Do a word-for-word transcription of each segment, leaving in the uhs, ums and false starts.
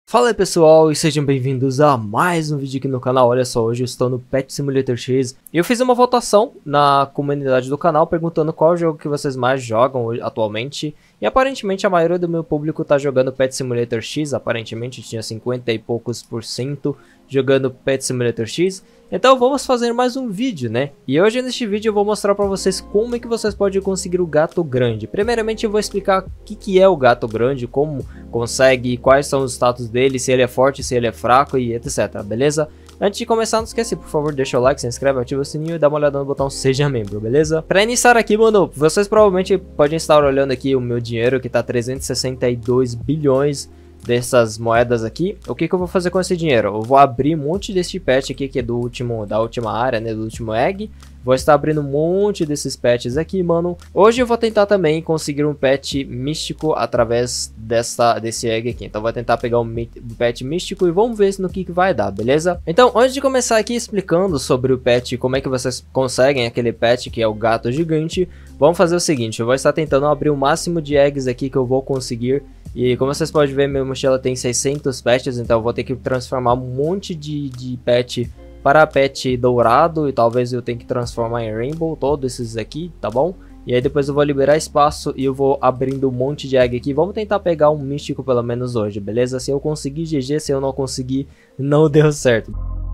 Fala aí pessoal, e sejam bem-vindos a mais um vídeo aqui no canal. Olha só, hoje eu estou no Pet Simulator X e eu fiz uma votação na comunidade do canal perguntando qual jogo que vocês mais jogam atualmente. E aparentemente a maioria do meu público tá jogando Pet Simulator X, aparentemente tinha cinquenta e poucos por cento jogando Pet Simulator X. Então vamos fazer mais um vídeo, né? E hoje neste vídeo eu vou mostrar pra vocês como é que vocês podem conseguir o gato grande. Primeiramente eu vou explicar o que, que é o gato grande, como consegue, quais são os status dele, se ele é forte, se ele é fraco e etcétera, beleza? Antes de começar, não esquece, por favor, deixa o like, se inscreve, ativa o sininho e dá uma olhada no botão Seja Membro, beleza? Pra iniciar aqui, mano, vocês provavelmente podem estar olhando aqui o meu dinheiro, que tá trezentos e sessenta e dois bilhões dessas moedas aqui. O que que eu vou fazer com esse dinheiro? Eu vou abrir um monte desse pet aqui, que é do último, da última área, né, do último egg. Vou estar abrindo um monte desses pets aqui, mano. Hoje eu vou tentar também conseguir um pet místico através dessa, desse egg aqui. Então vou tentar pegar um pet místico e vamos ver no que, que vai dar, beleza? Então, antes de começar aqui explicando sobre o pet, como é que vocês conseguem aquele pet que é o gato gigante, vamos fazer o seguinte. Eu vou estar tentando abrir o máximo de eggs aqui que eu vou conseguir. E como vocês podem ver, minha mochila tem seiscentos pets, então eu vou ter que transformar um monte de, de pet para pet dourado. E talvez eu tenha que transformar em rainbow, todos esses aqui, tá bom? E aí depois eu vou liberar espaço e eu vou abrindo um monte de egg aqui. Vamos tentar pegar um místico pelo menos hoje, beleza? Se eu conseguir, G G, se eu não conseguir, não deu certo.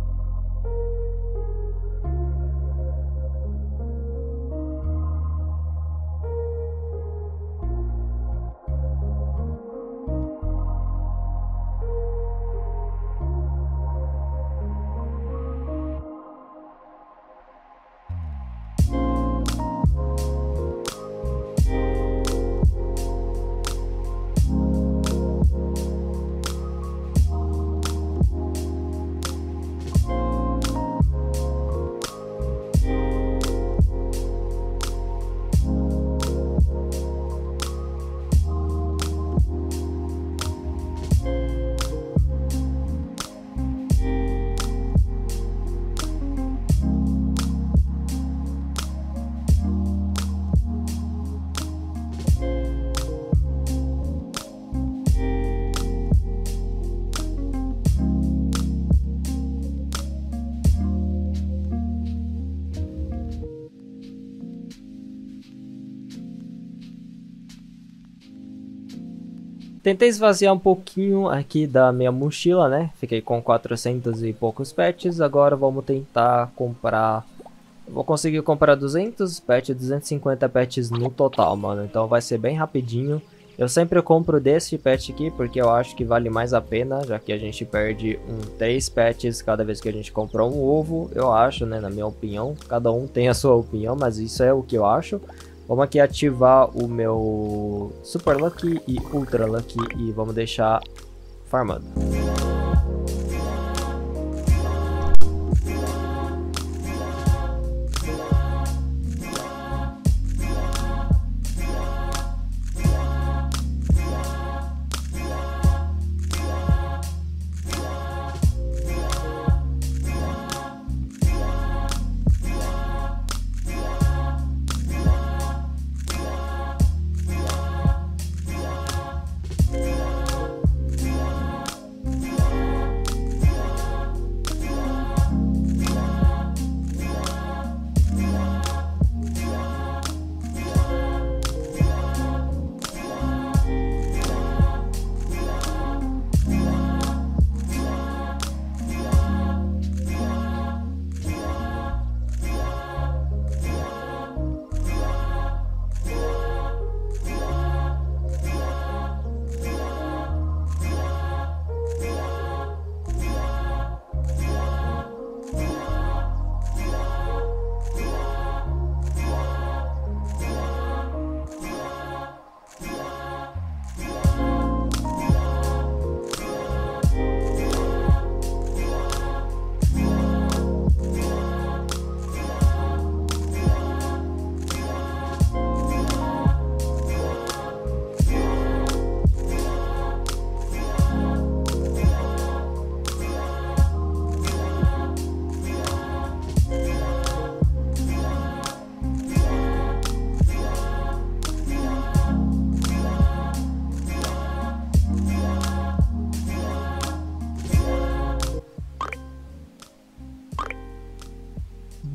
Tentei esvaziar um pouquinho aqui da minha mochila, né? Fiquei com quatrocentos e poucos pets. Agora vamos tentar comprar... Vou conseguir comprar duzentos pets, duzentos e cinquenta pets no total, mano. Então vai ser bem rapidinho. Eu sempre compro desse pet aqui porque eu acho que vale mais a pena, já que a gente perde um três pets cada vez que a gente compra um ovo. Eu acho, né? Na minha opinião. Cada um tem a sua opinião, mas isso é o que eu acho. Vamos aqui ativar o meu Super Lucky e Ultra Lucky e vamos deixar farmando.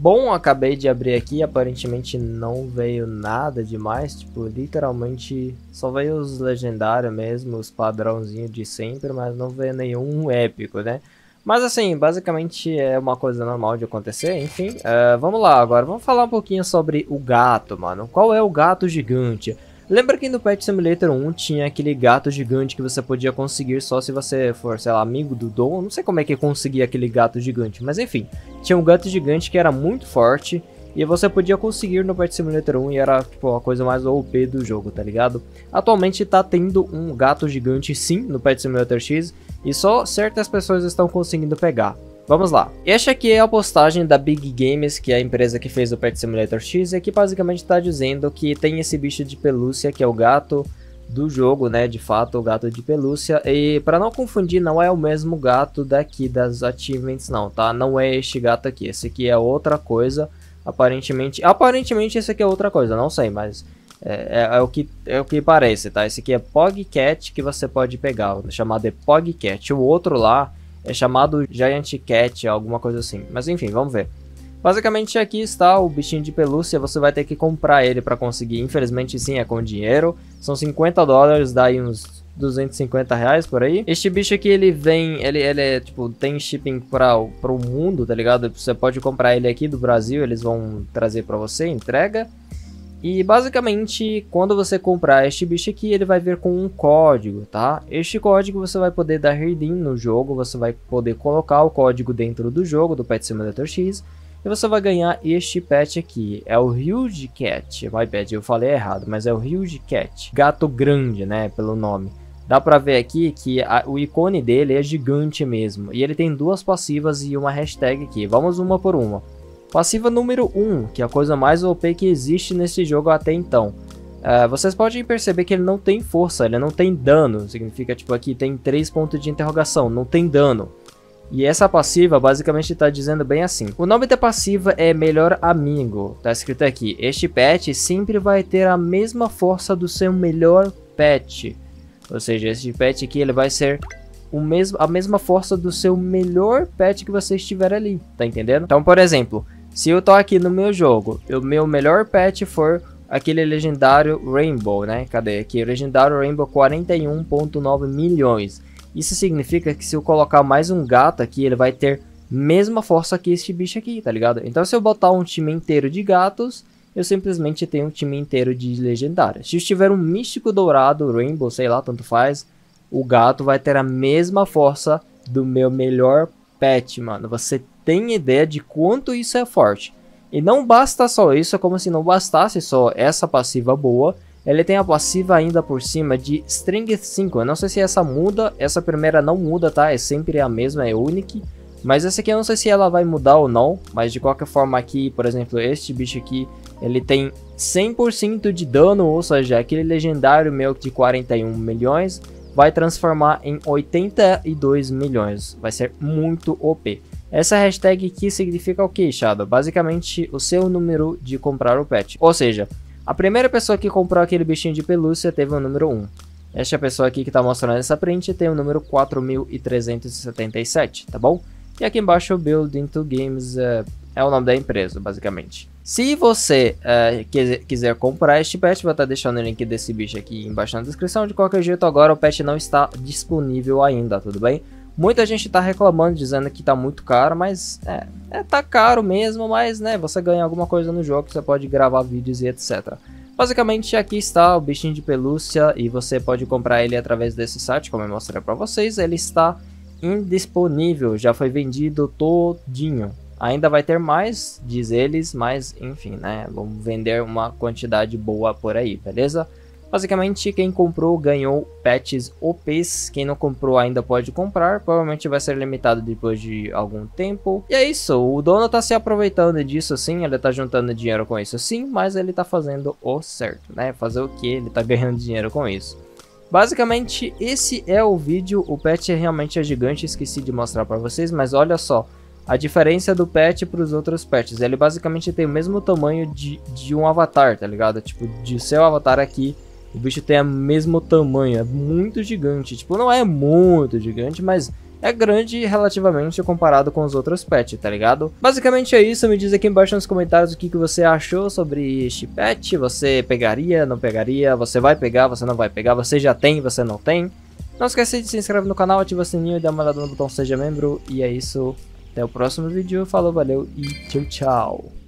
Bom, acabei de abrir aqui, aparentemente não veio nada demais, tipo, literalmente só veio os legendários mesmo, os padrãozinhos de sempre, mas não veio nenhum épico, né? Mas assim, basicamente é uma coisa normal de acontecer, enfim. Uh, vamos lá agora, vamos falar um pouquinho sobre o gato, mano. Qual é o gato gigante? Lembra que no Pet Simulator um tinha aquele gato gigante que você podia conseguir só se você for, sei lá, amigo do Dom? Não sei como é que conseguia aquele gato gigante, mas enfim. Tinha um gato gigante que era muito forte e você podia conseguir no Pet Simulator um e era tipo, a coisa mais O P do jogo, tá ligado? Atualmente tá tendo um gato gigante sim no Pet Simulator X e só certas pessoas estão conseguindo pegar. Vamos lá. Esta aqui é a postagem da Big Games, que é a empresa que fez o Pet Simulator X, e que basicamente está dizendo que tem esse bicho de pelúcia, que é o gato do jogo, né, de fato, o gato de pelúcia, e para não confundir, não é o mesmo gato daqui das achievements não, tá? Não é este gato aqui, esse aqui é outra coisa, aparentemente, aparentemente esse aqui é outra coisa, não sei, mas é, é, é, o, que, é o que parece, tá? Esse aqui é Pogcat que você pode pegar, chamado de Pogcat, o outro lá é chamado Giant Cat, alguma coisa assim. Mas enfim, vamos ver. Basicamente aqui está o bichinho de pelúcia, você vai ter que comprar ele para conseguir. Infelizmente sim, é com dinheiro. São cinquenta dólares, dá aí uns duzentos e cinquenta reais por aí. Este bicho aqui, ele vem, ele, ele é, tipo, tem shipping para o mundo, tá ligado? Você pode comprar ele aqui do Brasil, eles vão trazer para você, entrega. E basicamente, quando você comprar este bicho aqui, ele vai vir com um código, tá? Este código você vai poder dar redeem no jogo, você vai poder colocar o código dentro do jogo, do Pet Simulator X, e você vai ganhar este pet aqui, é o Huge Cat, my bad, eu falei errado, mas é o Huge Cat, gato grande, né, pelo nome. Dá pra ver aqui que a, o ícone dele é gigante mesmo, e ele tem duas passivas e uma hashtag aqui, vamos uma por uma. Passiva número um, que é a coisa mais O P que existe nesse jogo até então. Uh, vocês podem perceber que ele não tem força, ele não tem dano. Significa, tipo, aqui tem três pontos de interrogação, não tem dano. E essa passiva basicamente está dizendo bem assim. O nome da passiva é Melhor Amigo. Tá escrito aqui, este pet sempre vai ter a mesma força do seu melhor pet. Ou seja, este pet aqui ele vai ser o mesmo, a mesma força do seu melhor pet que você estiver ali. Tá entendendo? Então, por exemplo, se eu tô aqui no meu jogo, o meu melhor pet for aquele legendário Rainbow, né? Cadê aqui? O legendário Rainbow quarenta e um ponto nove milhões. Isso significa que se eu colocar mais um gato aqui, ele vai ter mesma força que este bicho aqui, tá ligado? Então se eu botar um time inteiro de gatos, eu simplesmente tenho um time inteiro de legendários. Se eu tiver um místico dourado, Rainbow, sei lá, tanto faz, o gato vai ter a mesma força do meu melhor pet, mano. Você tem ideia de quanto isso é forte. E não basta só isso, é como se não bastasse só essa passiva boa. Ele tem a passiva ainda por cima de Strength cinco. Eu não sei se essa muda, essa primeira não muda, tá? É sempre a mesma, é Unique. Mas essa aqui eu não sei se ela vai mudar ou não. Mas de qualquer forma aqui, por exemplo, este bicho aqui, ele tem cem por cento de dano. Ou seja, aquele legendário meu de quarenta e um milhões vai transformar em oitenta e dois milhões. Vai ser muito O P. Essa hashtag aqui significa o que, Shadow? Basicamente o seu número de comprar o pet. Ou seja, a primeira pessoa que comprou aquele bichinho de pelúcia teve o número um. Esta pessoa aqui que está mostrando essa print tem o número quatro mil trezentos e setenta e sete, tá bom? E aqui embaixo o Build into Games uh, é o nome da empresa, basicamente. Se você uh, quiser, quiser comprar este pet, vou estar deixando o link desse bicho aqui embaixo na descrição. De qualquer jeito, agora o pet não está disponível ainda, tudo bem? Muita gente tá reclamando, dizendo que tá muito caro, mas é, é, tá caro mesmo, mas né, você ganha alguma coisa no jogo, você pode gravar vídeos e etcétera. Basicamente aqui está o bichinho de pelúcia e você pode comprar ele através desse site, como eu mostrei pra vocês. Ele está indisponível, já foi vendido todinho. Ainda vai ter mais, diz eles, mas enfim, né, vamos vender uma quantidade boa por aí, beleza? Basicamente, quem comprou ganhou pets O Ps, quem não comprou ainda pode comprar, provavelmente vai ser limitado depois de algum tempo. E é isso, o dono tá se aproveitando disso sim, ele tá juntando dinheiro com isso sim, mas ele tá fazendo o certo, né? Fazer o que? Ele tá ganhando dinheiro com isso. Basicamente, esse é o vídeo, o pet realmente é gigante, esqueci de mostrar pra vocês, mas olha só. A diferença do pet para os outros pets, ele basicamente tem o mesmo tamanho de, de um avatar, tá ligado? Tipo, de seu avatar aqui. O bicho tem o mesmo tamanho, é muito gigante, tipo, não é muito gigante, mas é grande relativamente comparado com os outros patches, tá ligado? Basicamente é isso, me diz aqui embaixo nos comentários o que, que você achou sobre este patch. Você pegaria, não pegaria, você vai pegar, você não vai pegar, você já tem, você não tem. Não esqueça de se inscrever no canal, ativa o sininho e dá uma olhada no botão seja membro. E é isso, até o próximo vídeo, falou, valeu e tchau, tchau.